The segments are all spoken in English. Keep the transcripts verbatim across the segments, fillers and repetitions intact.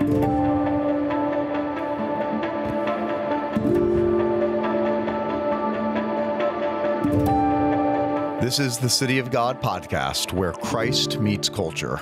This is the City of God podcast, where Christ meets culture.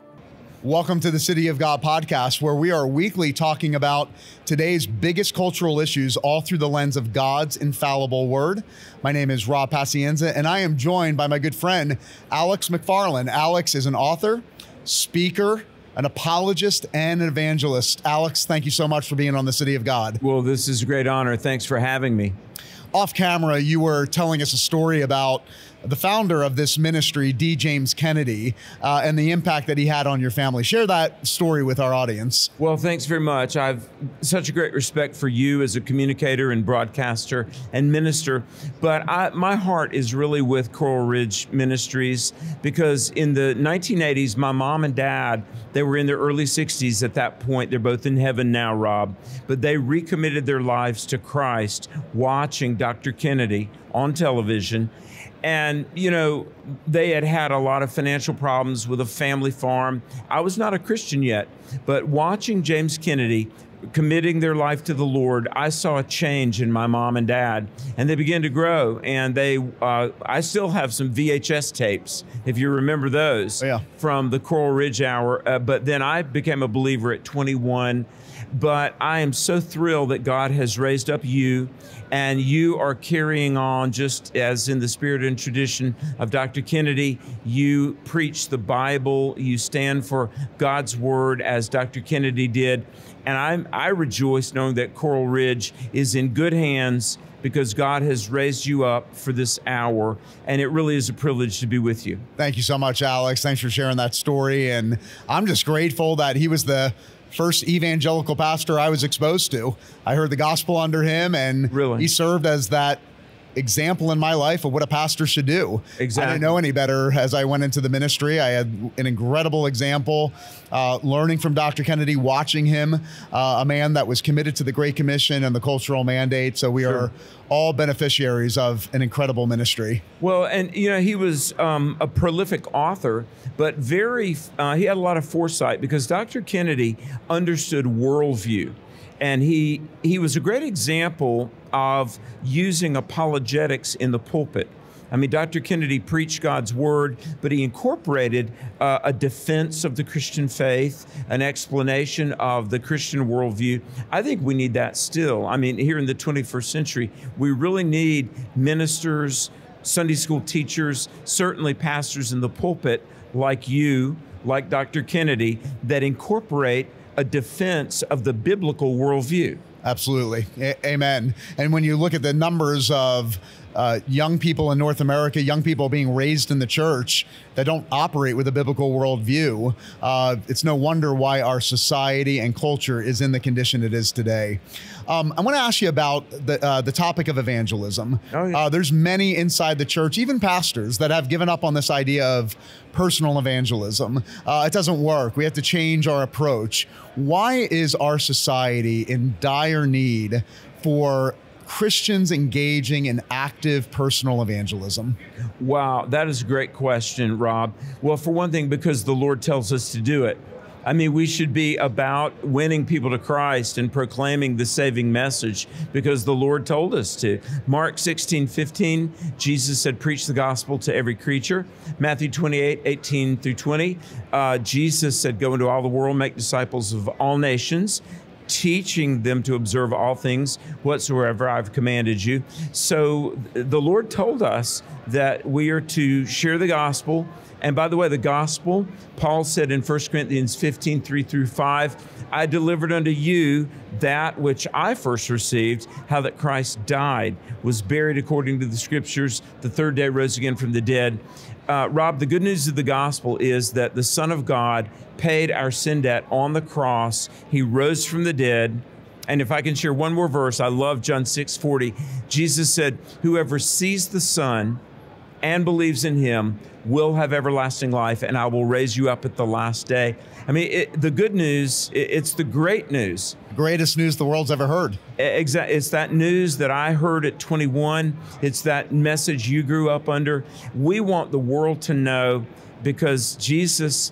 Welcome to the City of God podcast, where we are weekly talking about today's biggest cultural issues, all through the lens of God's infallible word. My name is Rob Pacienza, and I am joined by my good friend, Alex McFarland. Alex is an author, speaker, an apologist, and an evangelist. Alex, thank you so much for being on the City of God. Well, this is a great honor. Thanks for having me. Off camera, you were telling us a story about the founder of this ministry, D. James Kennedy, uh, and the impact that he had on your family. Share that story with our audience. Well, thanks very much. I've such a great respect for you as a communicator and broadcaster and minister, but I, my heart is really with Coral Ridge Ministries, because in the nineteen eighties, my mom and dad, they were in their early sixties at that point. They're both in heaven now, Rob, but they recommitted their lives to Christ watching Doctor Kennedy on television. And, you know, they had had a lot of financial problems with a family farm. I was not a Christian yet, but watching James Kennedy committing their life to the Lord, I saw a change in my mom and dad, and they began to grow. And they, uh, I still have some V H S tapes, if you remember those, yeah. from the Coral Ridge Hour. Uh, but then I became a believer at twenty-one. But I am so thrilled that God has raised up you, and you are carrying on just as in the spirit and tradition of Doctor Kennedy. You preach the Bible, you stand for God's word as Doctor Kennedy did. And I'm, I rejoice knowing that Coral Ridge is in good hands, because God has raised you up for this hour, and it really is a privilege to be with you. Thank you so much, Alex. Thanks for sharing that story. And I'm just grateful that he was the first evangelical pastor I was exposed to. I heard the gospel under him, and really? He served as that example in my life of what a pastor should do. Exactly. I didn't know any better as I went into the ministry. I had an incredible example, uh, learning from Doctor Kennedy, watching him, uh, a man that was committed to the Great Commission and the cultural mandate. So we Sure. are all beneficiaries of an incredible ministry. Well, and you know, he was um, a prolific author, but very, uh, he had a lot of foresight, because Doctor Kennedy understood worldview. And he, he was a great example of using apologetics in the pulpit. I mean, Doctor Kennedy preached God's word, but he incorporated uh, a defense of the Christian faith, an explanation of the Christian worldview. I think we need that still. I mean, here in the twenty-first century, we really need ministers, Sunday school teachers, certainly pastors in the pulpit like you, like Doctor Kennedy, that incorporate a defense of the biblical worldview. Absolutely. A- amen. And when you look at the numbers of uh, young people in North America, young people being raised in the church that don't operate with a biblical worldview, uh, it's no wonder why our society and culture is in the condition it is today. Um, I want to ask you about the uh, the topic of evangelism. Oh, yeah. Uh, there's many inside the church, even pastors, that have given up on this idea of personal evangelism. Uh, it doesn't work. We have to change our approach. Why is our society in dire need for Christians engaging in active personal evangelism? Wow, that is a great question, Rob. Well, for one thing, because the Lord tells us to do it. I mean, we should be about winning people to Christ and proclaiming the saving message, because the Lord told us to. Mark sixteen fifteen, Jesus said, preach the gospel to every creature. Matthew twenty-eight eighteen through twenty, uh, Jesus said, go into all the world, make disciples of all nations, teaching them to observe all things whatsoever I've commanded you. So the Lord told us that we are to share the gospel. And by the way, the gospel, Paul said in First Corinthians fifteen, three through five, I delivered unto you that which I first received, how that Christ died, was buried according to the scriptures, the third day rose again from the dead. Uh, Rob, the good news of the gospel is that the Son of God paid our sin debt on the cross. He rose from the dead. And if I can share one more verse, I love John six forty. Jesus said, whoever sees the Son and believes in him will have everlasting life, and I will raise you up at the last day. I mean, it, the good news, it, it's the great news. Greatest news the world's ever heard. Exactly. It's that news that I heard at twenty-one. It's that message you grew up under. We want the world to know, because Jesus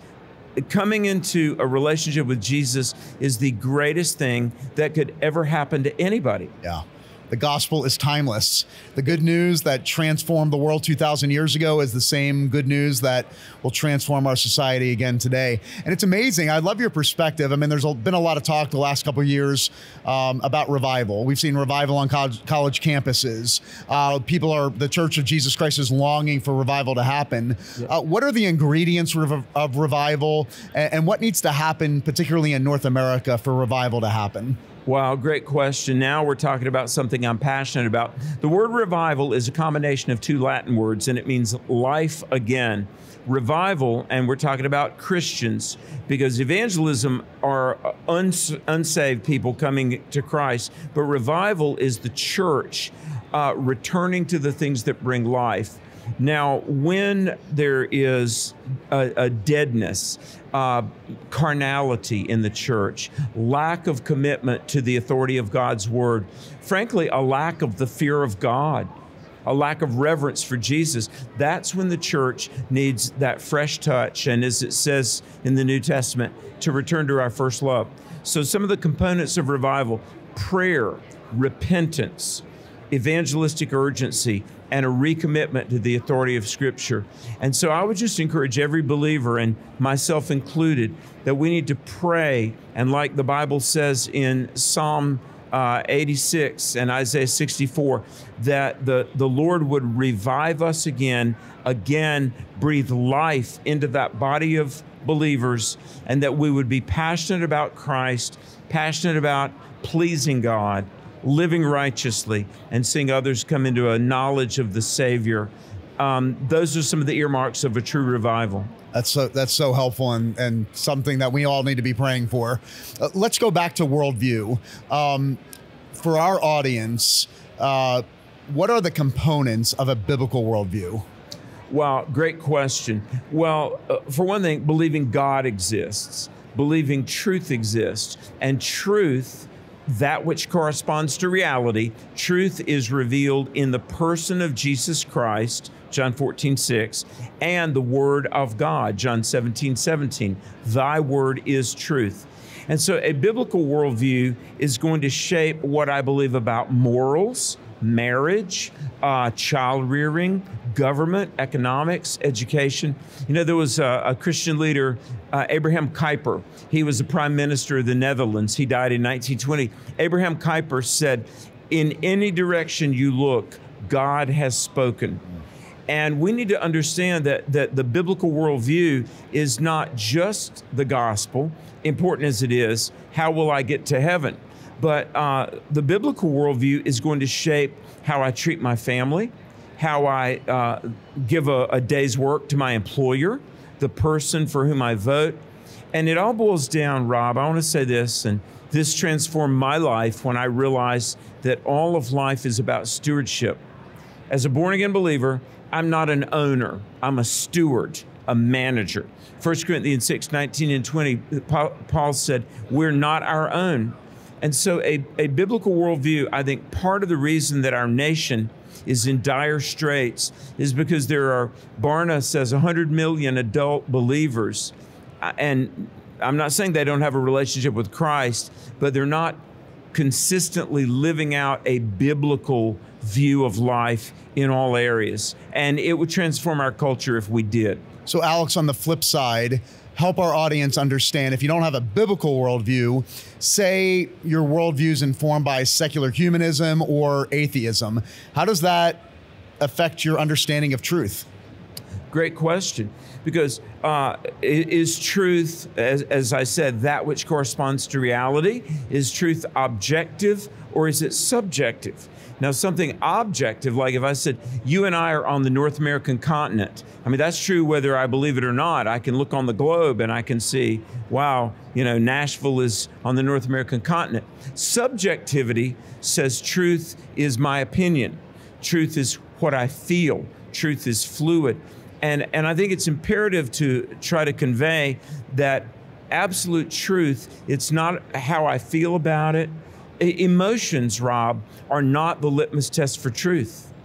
coming into a relationship with Jesus is the greatest thing that could ever happen to anybody. Yeah. The gospel is timeless. The good news that transformed the world two thousand years ago is the same good news that will transform our society again today. And it's amazing. I love your perspective. I mean, there's been a lot of talk the last couple of years um, about revival. We've seen revival on college, college campuses. Uh, people are, the Church of Jesus Christ is longing for revival to happen. Yeah. Uh, what are the ingredients of, of revival, and, and what needs to happen, particularly in North America, for revival to happen? Wow, great question. Now we're talking about something I'm passionate about. The word revival is a combination of two Latin words, and it means life again. Revival, and we're talking about Christians, because evangelism are uns unsaved people coming to Christ, but revival is the church uh, returning to the things that bring life. Now, when there is a, a deadness, uh, carnality in the church, lack of commitment to the authority of God's word, frankly, a lack of the fear of God, a lack of reverence for Jesus, that's when the church needs that fresh touch, and as it says in the New Testament, to return to our first love. So some of the components of revival: prayer, repentance, evangelistic urgency, and a recommitment to the authority of Scripture. And so I would just encourage every believer, and myself included, that we need to pray, and like the Bible says in Psalm uh, eighty-six and Isaiah sixty-four, that the, the Lord would revive us again, again, breathe life into that body of believers, and that we would be passionate about Christ, passionate about pleasing God, living righteously, and seeing others come into a knowledge of the Savior. Um, those are some of the earmarks of a true revival. That's so, that's so helpful, and, and something that we all need to be praying for. Uh, let's go back to worldview. Um, for our audience, uh, what are the components of a biblical worldview? Wow, great question. Well, uh, for one thing, believing God exists, believing truth exists, and truth, that which corresponds to reality, truth is revealed in the person of Jesus Christ, John fourteen six, and the Word of God, John seventeen seventeen. Thy word is truth. And so a biblical worldview is going to shape what I believe about morals, marriage, uh, child rearing, government, economics, education. You know, there was a, a Christian leader, uh, Abraham Kuyper. He was the prime minister of the Netherlands. He died in nineteen twenty. Abraham Kuyper said, "In any direction you look, God has spoken." And we need to understand that, that the biblical worldview is not just the gospel, important as it is, how will I get to heaven? But uh, the biblical worldview is going to shape how I treat my family, how I uh, give a, a day's work to my employer, the person for whom I vote. And it all boils down, Rob, I want to say this, and this transformed my life when I realized that all of life is about stewardship. As a born-again believer, I'm not an owner, I'm a steward, a manager. First Corinthians six, nineteen and twenty, Paul said, we're not our own. And so a, a biblical worldview, I think part of the reason that our nation is in dire straits is because there are, Barna says, one hundred million adult believers. And I'm not saying they don't have a relationship with Christ, but they're not consistently living out a biblical view of life in all areas. And it would transform our culture if we did. So Alex, on the flip side, help our audience understand, if you don't have a biblical worldview, say your worldview is informed by secular humanism or atheism, how does that affect your understanding of truth? Great question, because uh, is truth, as, as I said, that which corresponds to reality? Is truth objective or is it subjective? Now, something objective, like if I said, you and I are on the North American continent, I mean, that's true whether I believe it or not. I can look on the globe and I can see, wow, you know, Nashville is on the North American continent. Subjectivity says truth is my opinion. Truth is what I feel. Truth is fluid. And, and I think it's imperative to try to convey that absolute truth, it's not how I feel about it. Emotions, Rob, are not the litmus test for truth.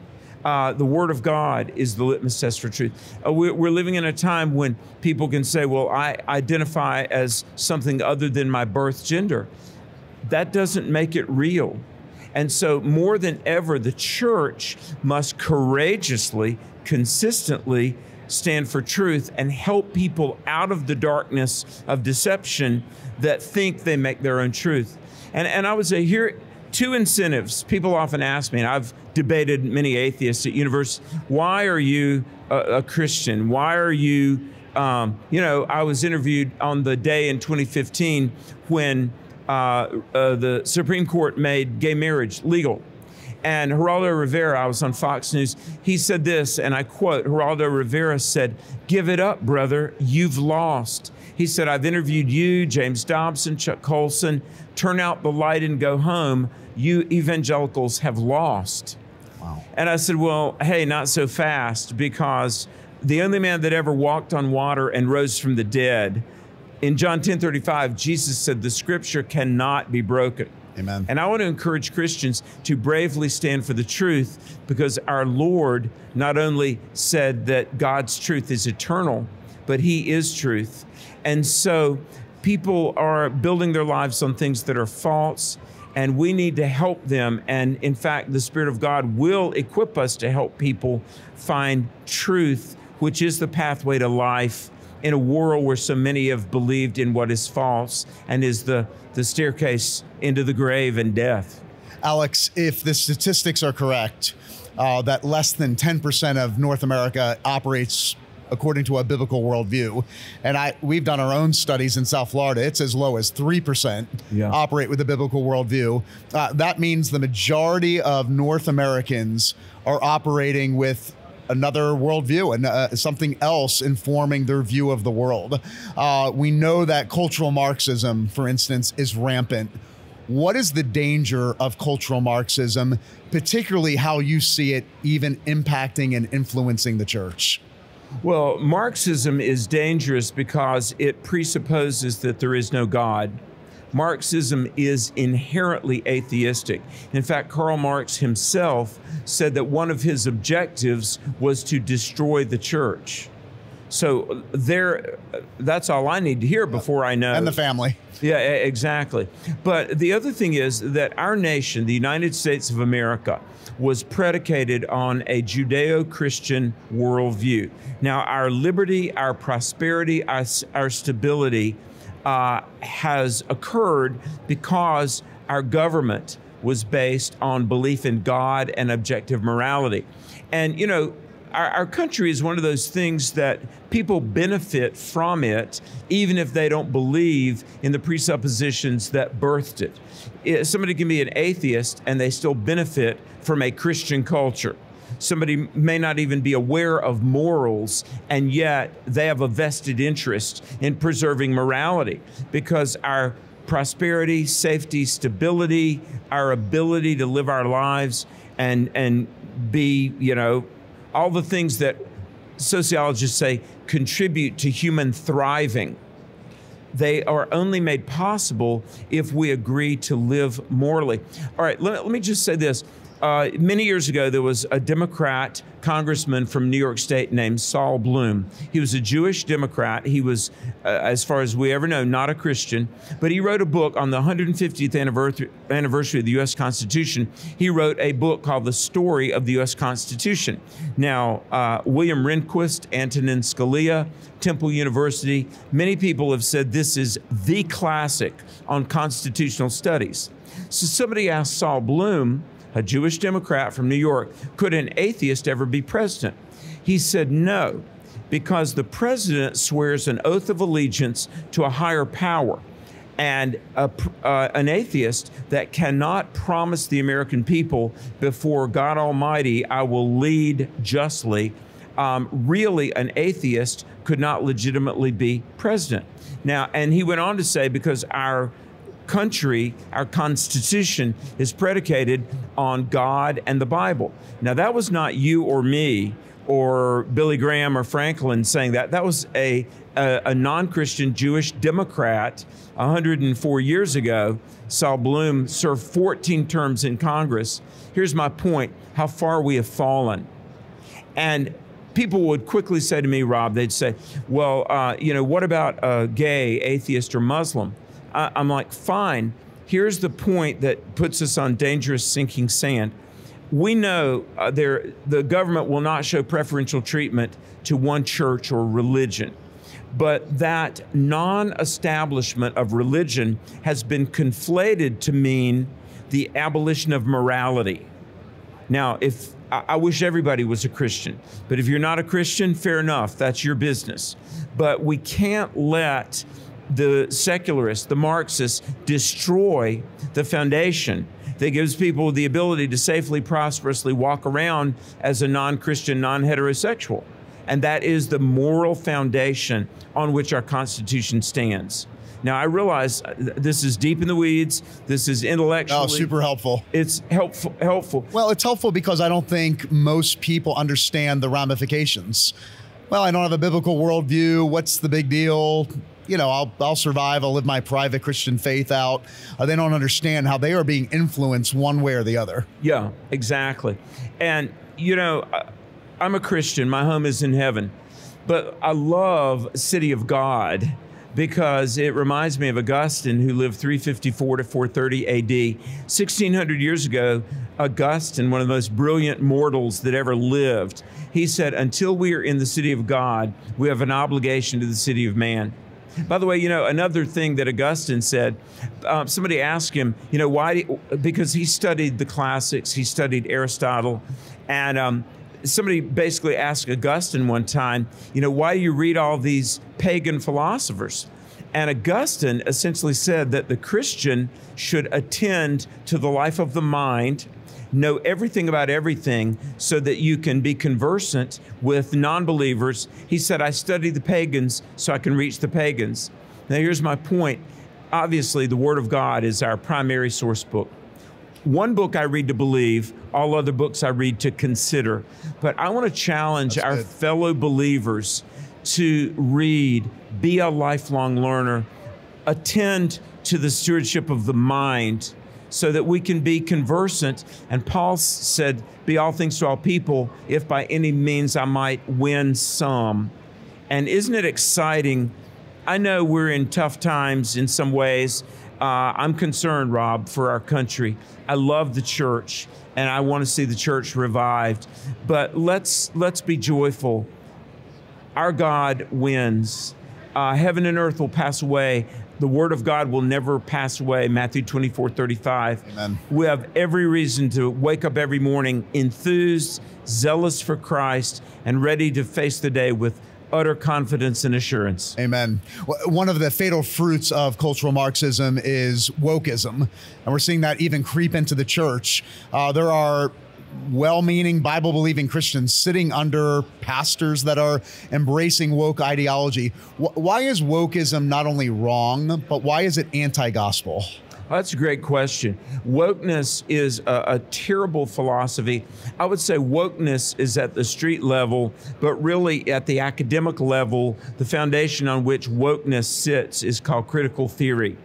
Uh, the Word of God is the litmus test for truth. Uh, we're, we're living in a time when people can say, well, I identify as something other than my birth gender. That doesn't make it real. And so more than ever, the church must courageously, consistently stand for truth and help people out of the darkness of deception that think they make their own truth. And, and I would say here, two incentives. People often ask me, and I've debated many atheists at university, why are you a, a Christian? Why are you, um, you know, I was interviewed on the day in twenty fifteen when uh, uh, the Supreme Court made gay marriage legal. And Geraldo Rivera, I was on Fox News, he said this, and I quote, Geraldo Rivera said, "Give it up, brother, you've lost." He said, "I've interviewed you, James Dobson, Chuck Colson, turn out the light and go home. You evangelicals have lost." Wow. And I said, well, hey, not so fast, because the only man that ever walked on water and rose from the dead, in John ten thirty-five, Jesus said the scripture cannot be broken. Amen. And I want to encourage Christians to bravely stand for the truth, because our Lord not only said that God's truth is eternal, but he is truth. And so people are building their lives on things that are false, and we need to help them. And in fact, the Spirit of God will equip us to help people find truth, which is the pathway to life in a world where so many have believed in what is false and is the, the staircase into the grave and death. Alex, if the statistics are correct, uh, that less than ten percent of North America operates according to a biblical worldview, and I we've done our own studies in South Florida, it's as low as three percent yeah. operate with a biblical worldview. Uh, that means the majority of North Americans are operating with another worldview and uh, something else informing their view of the world. Uh, we know that cultural Marxism, for instance, is rampant. What is the danger of cultural Marxism, particularly how you see it even impacting and influencing the church? Well, Marxism is dangerous because it presupposes that there is no God. Marxism is inherently atheistic. In fact, Karl Marx himself said that one of his objectives was to destroy the church. So there, that's all I need to hear before I know. And the family. Yeah, exactly. But the other thing is that our nation, the United States of America, was predicated on a Judeo-Christian worldview. Now, our liberty, our prosperity, our, our stability uh, has occurred because our government was based on belief in God and objective morality. And, you know, Our, our country is one of those things that people benefit from it, even if they don't believe in the presuppositions that birthed it. it. Somebody can be an atheist and they still benefit from a Christian culture. Somebody may not even be aware of morals, and yet they have a vested interest in preserving morality, because our prosperity, safety, stability, our ability to live our lives and, and be, you know, all the things that sociologists say contribute to human thriving, they are only made possible if we agree to live morally. All right, let, let me just say this. Uh, many years ago, there was a Democrat congressman from New York State named Saul Bloom. He was a Jewish Democrat. He was, uh, as far as we ever know, not a Christian. But he wrote a book on the one hundred fiftieth anniversary, anniversary of the U S Constitution. He wrote a book called The Story of the U S Constitution. Now, uh, William Rehnquist, Antonin Scalia, Temple University, many people have said this is the classic on constitutional studies. So somebody asked Saul Bloom, a Jewish Democrat from New York, could an atheist ever be president? He said no, because the president swears an oath of allegiance to a higher power. And a, uh, an atheist that cannot promise the American people before God Almighty, I will lead justly, um, really an atheist could not legitimately be president. Now, and he went on to say, because our country, our Constitution is predicated on God and the Bible. Now, that was not you or me or Billy Graham or Franklin saying that. That was a, a, a non-Christian Jewish Democrat one hundred four years ago. Saul Bloom served fourteen terms in Congress. Here's my point, how far we have fallen. And people would quickly say to me, Rob, they'd say, well, uh, you know, what about a gay, atheist, or Muslim? I, I'm like, fine. Here's the point that puts us on dangerous sinking sand. We know uh, there, the government will not show preferential treatment to one church or religion, but that non-establishment of religion has been conflated to mean the abolition of morality. Now, if I wish everybody was a Christian, but if you're not a Christian, fair enough, that's your business. But we can't let the secularists, the Marxists, destroy the foundation that gives people the ability to safely, prosperously walk around as a non-Christian, non-heterosexual. And that is the moral foundation on which our Constitution stands. Now, I realize this is deep in the weeds. This is intellectually. Oh, super helpful. It's helpful. helpful. Well, it's helpful because I don't think most people understand the ramifications. Well, I don't have a biblical worldview. What's the big deal? You know, I'll, I'll survive. I'll live my private Christian faith out. Uh, they don't understand how they are being influenced one way or the other. Yeah, exactly. And, you know, I'm a Christian. My home is in heaven. But I love City of God because it reminds me of Augustine, who lived three fifty-four to four thirty A D. sixteen hundred years ago, Augustine, one of the most brilliant mortals that ever lived, he said, until we are in the city of God, we have an obligation to the city of man. By the way, you know, another thing that Augustine said, um, somebody asked him, you know, why, because he studied the classics, he studied Aristotle, and um, somebody basically asked Augustine one time, you know, why do you read all these pagan philosophers? And Augustine essentially said that the Christian should attend to the life of the mind, know everything about everything so that you can be conversant with non-believers. He said, I study the pagans so I can reach the pagans. Now, here's my point. Obviously, the Word of God is our primary source book. One book I read to believe, all other books I read to consider. But I want to challenge That's our good. fellow believers to read, be a lifelong learner, attend to the stewardship of the mind so that we can be conversant. And Paul said, be all things to all people, if by any means I might win some. And isn't it exciting? I know we're in tough times in some ways. Uh, I'm concerned, Rob, for our country. I love the church, and I want to see the church revived. But let's let's be joyful. Our God wins. Uh, heaven and earth will pass away. The Word of God will never pass away. Matthew twenty-four thirty-five. Amen. We have every reason to wake up every morning enthused, zealous for Christ, and ready to face the day with utter confidence and assurance. Amen. One of the fatal fruits of cultural Marxism is wokeism, and we're seeing that even creep into the church. Uh, there are well-meaning, Bible-believing Christians sitting under pastors that are embracing woke ideology. Why is wokeism not only wrong, but why is it anti-gospel? That's a great question. Wokeness is a, a terrible philosophy. I would say wokeness is at the street level, but really at the academic level, the foundation on which wokeness sits is called critical theory.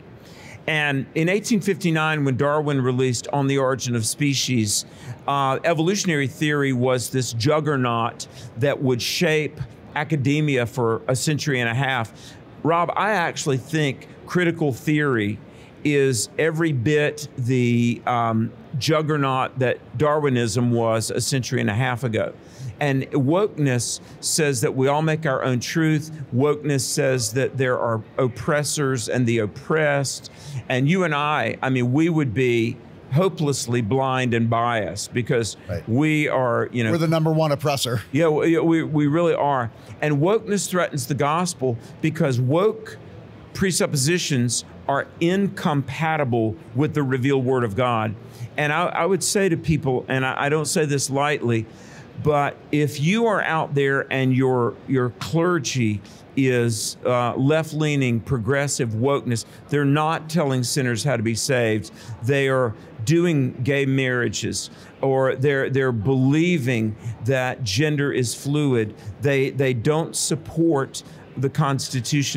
And in eighteen fifty-nine, when Darwin released On the Origin of Species, uh, evolutionary theory was this juggernaut that would shape academia for a century and a half. Rob, I actually think critical theory is every bit the um, juggernaut that Darwinism was a century and a half ago. And wokeness says that we all make our own truth. Wokeness says that there are oppressors and the oppressed. And you and I, I mean, we would be hopelessly blind and biased because right. we are, you know. We're the number one oppressor. Yeah, we, we, we really are. And wokeness threatens the gospel because woke presuppositions are incompatible with the revealed Word of God. And I, I would say to people, and I, I don't say this lightly, but if you are out there and your, your clergy is uh, left-leaning, progressive wokeness, they're not telling sinners how to be saved. They are doing gay marriages, or they're, they're believing that gender is fluid. They, they don't support the Constitution.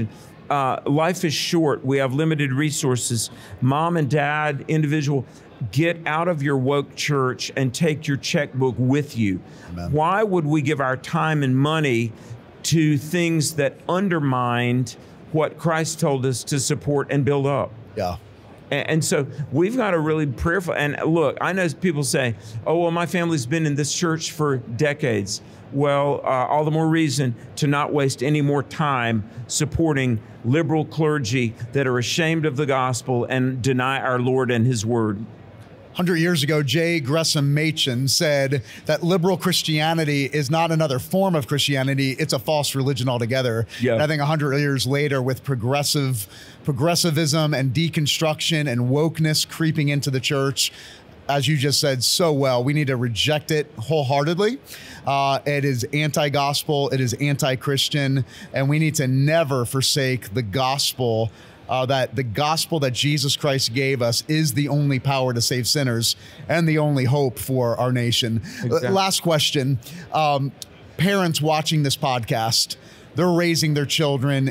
uh, life is short. We have limited resources. Mom and dad, individual, get out of your woke church and take your checkbook with you. Amen. Why would we give our time and money to things that undermined what Christ told us to support and build up? Yeah. And, and so we've got to really be prayerful. And look, I know people say, oh, well, my family's been in this church for decades. Well, uh, all the more reason to not waste any more time supporting liberal clergy that are ashamed of the gospel and deny our Lord and his word. one hundred years ago, J. Gresham Machen said that liberal Christianity is not another form of Christianity, it's a false religion altogether. Yeah. And I think one hundred years later, with progressive progressivism and deconstruction and wokeness creeping into the church, as you just said so well, we need to reject it wholeheartedly. Uh, it is anti-gospel, it is anti-Christian, and we need to never forsake the gospel. Uh, that the gospel that Jesus Christ gave us is the only power to save sinners and the only hope for our nation. Exactly. Last question. Um, parents watching this podcast, they're raising their children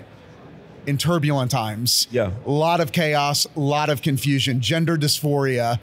in turbulent times. Yeah. A lot of chaos, a lot of confusion, gender dysphoria,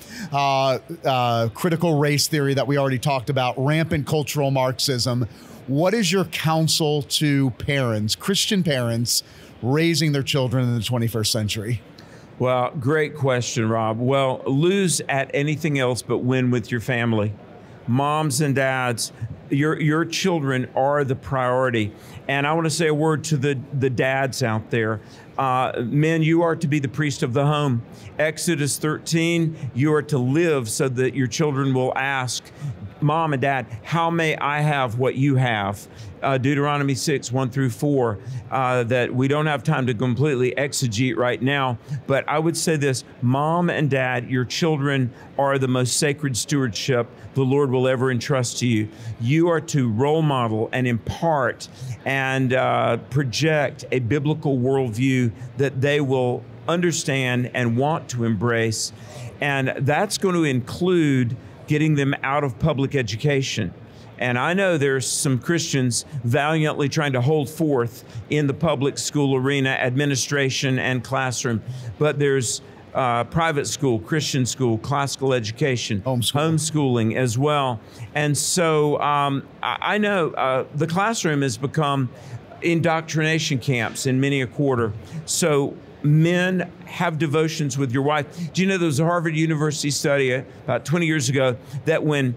uh, uh, critical race theory that we already talked about, rampant cultural Marxism. What is your counsel to parents, Christian parents, raising their children in the twenty-first century? Well, great question, Rob. Well, lose at anything else but win with your family. Moms and dads, your your children are the priority. And I want to say a word to the, the dads out there. Uh, men, you are to be the priest of the home. Exodus thirteen, you are to live so that your children will ask, Mom and Dad, how may I have what you have? Uh, Deuteronomy six, one through four, uh, that we don't have time to completely exegete right now. But I would say this, Mom and Dad, your children are the most sacred stewardship the Lord will ever entrust to you. You are to role model and impart and uh, project a biblical worldview that they will understand and want to embrace. And that's going to include getting them out of public education. And I know there's some Christians valiantly trying to hold forth in the public school arena, administration and classroom, but there's uh, private school, Christian school, classical education, Homeschool. homeschooling as well. And so um, I, I know uh, the classroom has become indoctrination camps in many a quarter. So men, have devotions with your wife. Do you know there was a Harvard University study about twenty years ago that when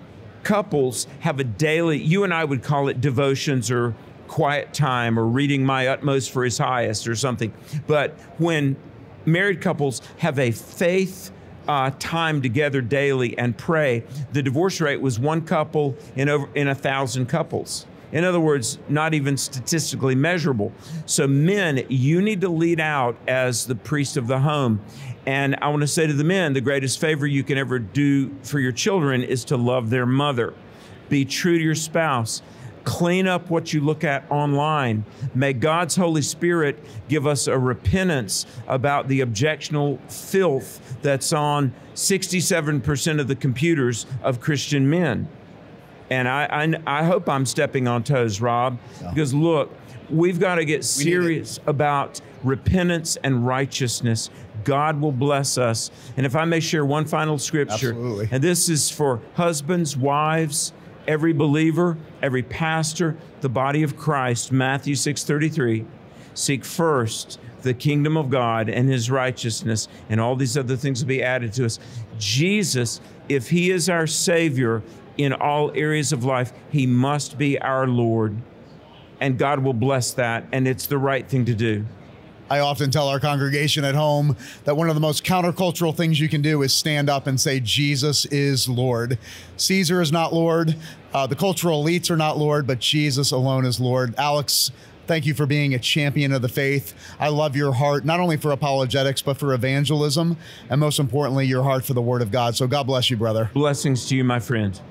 couples have a daily, you and I would call it devotions or quiet time or reading my utmost for his highest or something. But when married couples have a faith uh, time together daily and pray, the divorce rate was one couple in over in a thousand couples. In other words, not even statistically measurable. So men, you need to lead out as the priest of the home. And I want to say to the men, the greatest favor you can ever do for your children is to love their mother. Be true to your spouse. Clean up what you look at online. May God's Holy Spirit give us a repentance about the objectionable filth that's on sixty-seven percent of the computers of Christian men. And I, I, I hope I'm stepping on toes, Rob, yeah. Because look, we've got to get serious about repentance and righteousness. God will bless us. And if I may share one final scripture, Absolutely. And this is for husbands, wives, every believer, every pastor, the body of Christ, Matthew six thirty-three, seek first the kingdom of God and his righteousness, and all these other things will be added to us. Jesus, if he is our Savior, in all areas of life, he must be our Lord. And God will bless that, and it's the right thing to do. I often tell our congregation at home that one of the most countercultural things you can do is stand up and say, Jesus is Lord. Caesar is not Lord. Uh, the cultural elites are not Lord, but Jesus alone is Lord. Alex, thank you for being a champion of the faith. I love your heart, not only for apologetics, but for evangelism, and most importantly, your heart for the Word of God. So God bless you, brother. Blessings to you, my friend.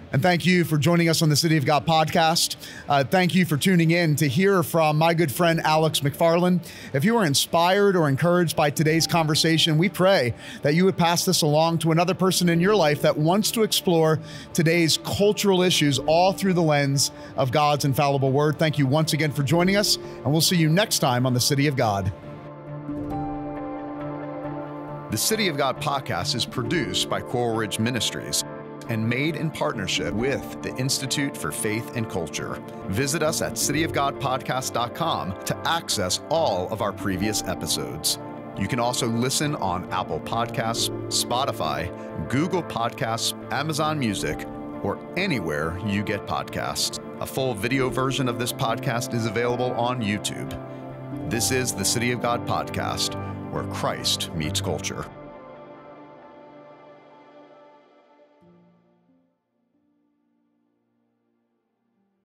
And thank you for joining us on the City of God podcast. Uh, thank you for tuning in to hear from my good friend, Alex McFarland. If you are inspired or encouraged by today's conversation, we pray that you would pass this along to another person in your life that wants to explore today's cultural issues all through the lens of God's infallible word. Thank you once again for joining us, and we'll see you next time on the City of God. The City of God podcast is produced by Coral Ridge Ministries and made in partnership with the Institute for Faith and Culture. Visit us at city of god podcast dot com to access all of our previous episodes. You can also listen on Apple Podcasts, Spotify, Google Podcasts, Amazon Music, or anywhere you get podcasts. A full video version of this podcast is available on YouTube. This is the City of God podcast, where Christ meets culture.